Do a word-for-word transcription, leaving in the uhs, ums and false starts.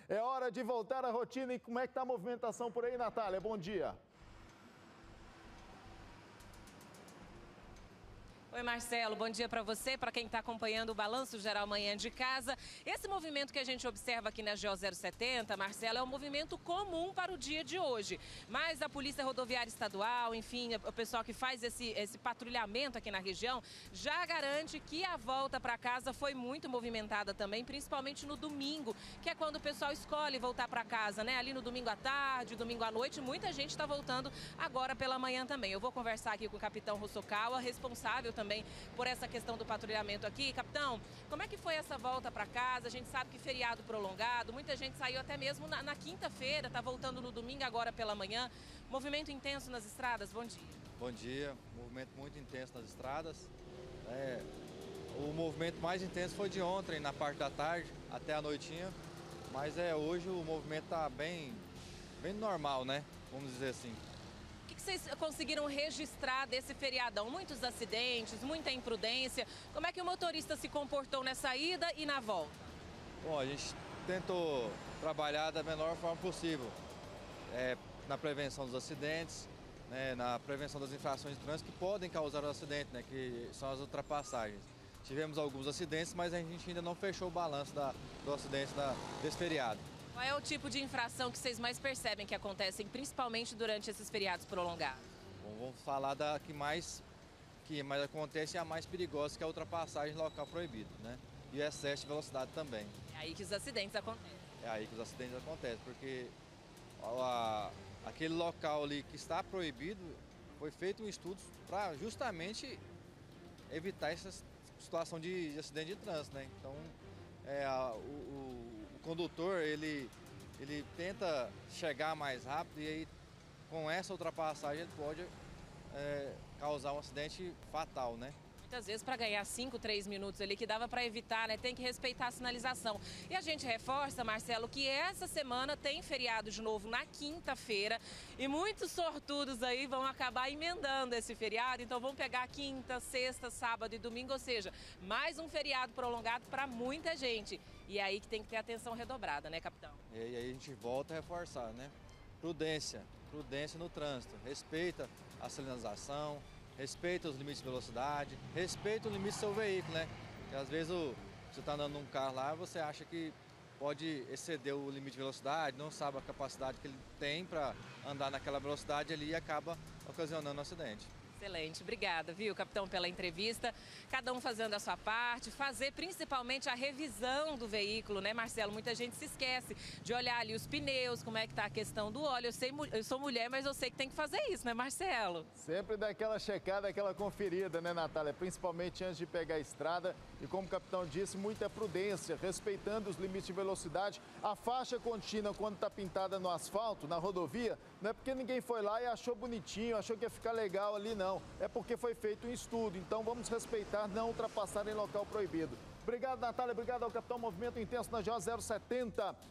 É hora de voltar à rotina. E como é que está a movimentação por aí, Natália? Bom dia. Oi, Marcelo, bom dia para você, para quem está acompanhando o Balanço Geral Manhã de Casa. Esse movimento que a gente observa aqui na G O zero setenta, Marcelo, é um movimento comum para o dia de hoje. Mas a Polícia Rodoviária Estadual, enfim, o pessoal que faz esse, esse patrulhamento aqui na região, já garante que a volta para casa foi muito movimentada também, principalmente no domingo, que é quando o pessoal escolhe voltar para casa, né? Ali no domingo à tarde, domingo à noite, muita gente está voltando agora pela manhã também. Eu vou conversar aqui com o capitão Hosokawa, responsável também por essa questão do patrulhamento aqui. Capitão, como é que foi essa volta para casa? A gente sabe que feriado prolongado, muita gente saiu até mesmo na, na quinta-feira, está voltando no domingo agora pela manhã. Movimento intenso nas estradas, bom dia. Bom dia, movimento muito intenso nas estradas. É, o movimento mais intenso foi de ontem, na parte da tarde, até a noitinha. Mas é, hoje o movimento está bem, bem normal, né? Vamos dizer assim. O que, que vocês conseguiram registrar desse feriadão? Muitos acidentes, muita imprudência. Como é que o motorista se comportou nessa ida e na volta? Bom, a gente tentou trabalhar da menor forma possível. É, na prevenção dos acidentes, né, na prevenção das infrações de trânsito que podem causar o acidente, né, que são as ultrapassagens. Tivemos alguns acidentes, mas a gente ainda não fechou o balanço da, do acidente da, desse feriado. Qual é o tipo de infração que vocês mais percebem que acontecem, principalmente durante esses feriados prolongados? Bom, vamos falar da que mais, que mais acontece e a mais perigosa, que é a ultrapassagem em local proibido, né? E o excesso de velocidade também. É aí que os acidentes acontecem. É aí que os acidentes acontecem, porque a, aquele local ali que está proibido, foi feito um estudo para justamente evitar essa situação de, de acidente de trânsito, né? Então, é, a, o, o, o condutor, ele, ele tenta chegar mais rápido e aí, com essa ultrapassagem, ele pode é, causar um acidente fatal, né? Muitas vezes para ganhar cinco, três minutos ali, que dava para evitar, né? Tem que respeitar a sinalização. E a gente reforça, Marcelo, que essa semana tem feriado de novo na quinta-feira e muitos sortudos aí vão acabar emendando esse feriado. Então vão pegar quinta, sexta, sábado e domingo, ou seja, mais um feriado prolongado para muita gente. E é aí que tem que ter atenção redobrada, né, capitão? E aí a gente volta a reforçar, né? Prudência, prudência no trânsito, respeita a sinalização, respeita os limites de velocidade, respeita o limite do seu veículo, né? Porque às vezes o, você está andando num carro lá, você acha que pode exceder o limite de velocidade, não sabe a capacidade que ele tem para andar naquela velocidade ali e acaba ocasionando um acidente. Excelente, obrigada, viu, capitão, pela entrevista. Cada um fazendo a sua parte, fazer principalmente a revisão do veículo, né, Marcelo? Muita gente se esquece de olhar ali os pneus, como é que tá a questão do óleo. Eu sei, eu sou mulher, mas eu sei que tem que fazer isso, né, Marcelo? Sempre dá aquela checada, aquela conferida, né, Natália? Principalmente antes de pegar a estrada. E como o capitão disse, muita prudência, respeitando os limites de velocidade. A faixa contínua, quando está pintada no asfalto, na rodovia, não é porque ninguém foi lá e achou bonitinho, achou que ia ficar legal ali, não. Não, é porque foi feito um estudo, então vamos respeitar, não ultrapassar em local proibido. Obrigado, Natália, obrigado ao capitão Movimento Intenso na G O zero setenta.